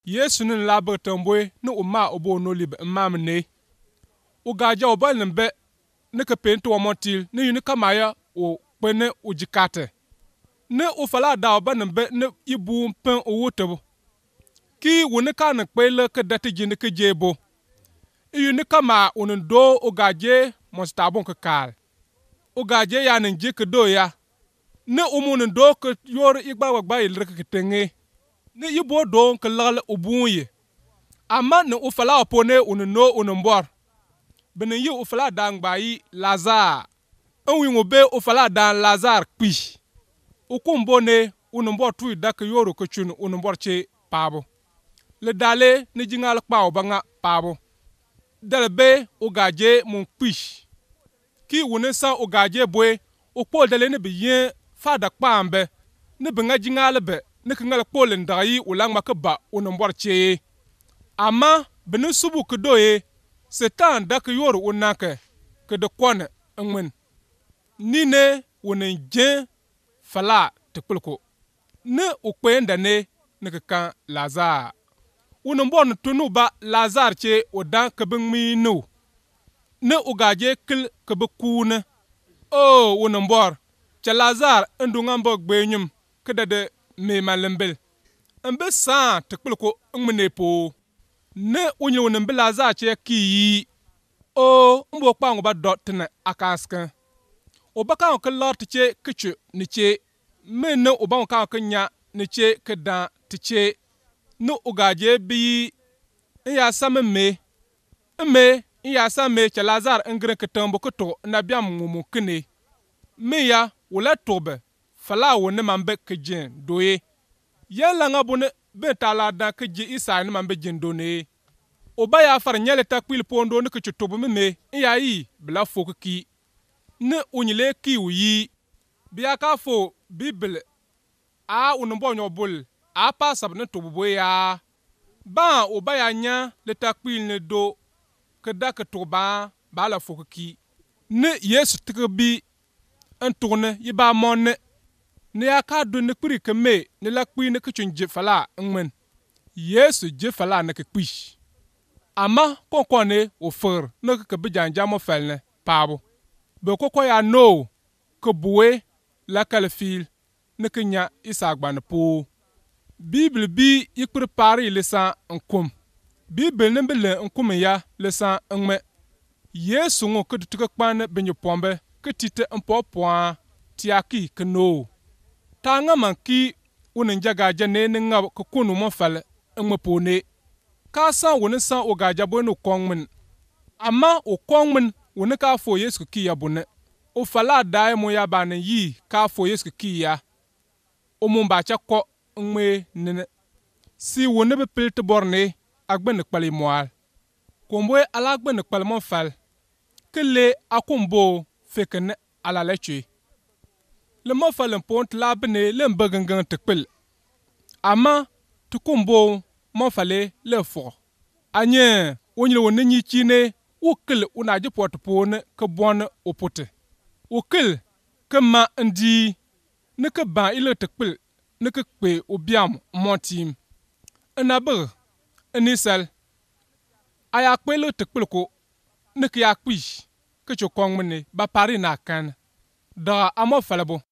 Yesu nin labar tambwe ni umma obo no lib mam ne uga ja obal nimbe ne ka pento motil ne yuni kamaya o pene ujikate ne ufala da oba nimbe ne ibu pen owutabo ki wuni ka ne kwele ka dati jini ka jebo yuni kama unin do uga je mostabon ka kal uga je ya nin je ka do ya ne umunin do ka yor igba wagba ilre ka tenge ne yibo do ka lagal ubunye amma ne ufala opone unin no unin bor benin yi ufala dan gbayi lazar enwi ngobe ufala dan lazar kpi ukumbo ne unin bor tu da ka yoro ka chun unin bor che pabo le dale ne jingal kpa obanga pabo dalbe ugaje mun kpi ki wuni san ugaje boy ukpol dale ne biyen fada kpambe ne binga jingal be ne kangal kpol ndayi ulang makaba unin bor che amma benin subu kdoye setan da ka yor unake ke de kone ngmen ni ne wonen je fala te kulko ne ukpenda ne ka kan lazar wonen bon tunu ba lazar che odan ke bingmi no ne ugaje kil ke bekune o wonen bor che lazar ndungam bo gbenyum ke de me malembel ambe sa te kulko ngmene po ne unyi wonen be lazar che ki o mbo kpango ba dot ne akaskan obaka ko lot che kichu ni che men no oban ka ko nya ni che ke da ti che no ugaje bi ya samme me ya samme che lazar ngre ke tambo ko to na biam ngumu kene me ya wala tobe fala woni mambe ke jin doye yalla ngabune be tala da ke ji isa ni mambe jin done oba ya far nyele ta kwil pondo ne ke chutubu me ya yi bla fokuki ne unyile ki uyi biya ka fo bible a unumbo nyobul a pa sab ne tubu ya ba oba ya nya le ta kwil ne do ke da ke tuba ba la fokuki ne yesu tikbi en tourne yi ba monne ne ya ka do ne kuri ke me ne la kwi ne ke chunje fala ngmen yesu je fala ne ke kwi amma konkone o fer ne ke bijan jamo felne pabo be koko ya no ke buwe la kalfil ne ke nya isa gban po bible bi yikpir pari lesan nkum bible ne bele nkum ya lesan ngme yesu ngo ke tuke kpan benyo pombe ke tite mpo poa tiaki ke no tanga manki unin jaga jane ne ngab ke kunu mo fal ngme pone ka san woni san o gaja bono kongmen amma o kongmen woni ka fo yesu ki ya bune o fala dai mo ya bane yi ka fo yesu ki ya o mun ba cha ko ngme ne si woni be pilte borne agben kpali moal komboy ala agben kpal mon fal kele akumbo fekene ala leche le mo falen pont labne le mbagangan tekpel amma tukumbo mon fale le fo anye wonyi wonni nyi chine ukil unaji pot pone ke bon opote ukil ke ma ndi ne ke ba ile tekpel ne ke kpe obiam montim enaber enisel aya kpe le tekpel ko ne ke ya kpi ke chokong mene ba pari na kan da amo falebo